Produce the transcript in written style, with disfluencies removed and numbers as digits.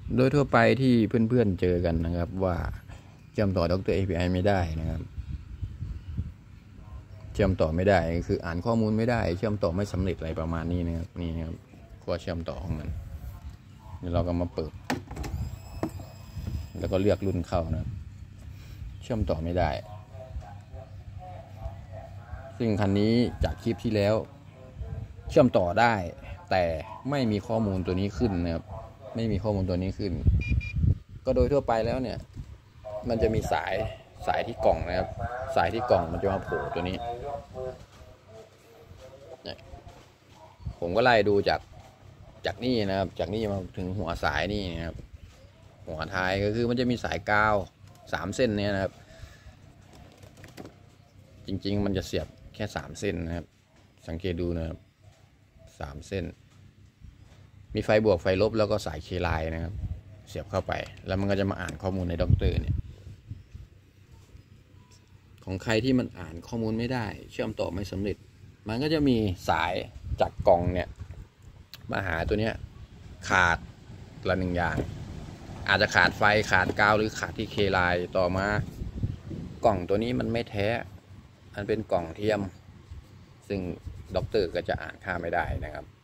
โดยทั่วไปที่เพื่อนๆเจอกันนะครับว่าเชื่อมต่อ Doctor API ไม่ได้นะครับเชื่อมต่อไม่ได้คืออ่านข้อมูลไม่ได้เชื่อมต่อไม่สำเร็จอะไรประมาณนี้นะครับนี่นะครับข้อเชื่อมต่อของมันเดี๋ยวเราก็มาเปิดแล้วก็เลือกรุ่นเข้านะเชื่อมต่อไม่ได้ซึ่งคันนี้จากคลิปที่แล้วเชื่อมต่อได้แต่ไม่มีข้อมูลตัวนี้ขึ้นนะครับไม่มีข้อมูลตัวนี้ขึ้นก็โดยทั่วไปแล้วเนี่ยมันจะมีสายที่กล่องนะครับสายที่กล่องมันจะมาโผล่ตัวนี้ผมก็ไล่ดูจากนี่นะครับจากนี่มาถึงหัวสายนี่นะครับหัวท้ายก็คือมันจะมีสายกาว3 เส้นเนี่ยนะครับจริงๆมันจะเสียบแค่3 เส้นนะครับสังเกตดูนะครับ3 เส้นมีไฟบวกไฟลบแล้วก็สายเคไลน์นะครับเสียบเข้าไปแล้วมันก็จะมาอ่านข้อมูลในด็อกเตอร์เนี่ยของใครที่มันอ่านข้อมูลไม่ได้เชื่อมต่อไม่สำเร็จมันก็จะมีสายจากกล่องเนี่ยมาหาตัวเนี้ยขาดละ1 อย่างอาจจะขาดไฟขาดกาวหรือขาดที่เคไลน์ต่อมากล่องตัวนี้มันไม่แท้มันเป็นกล่องเทียมซึ่งด็อกเตอร์ก็จะอ่านค่าไม่ได้นะครับ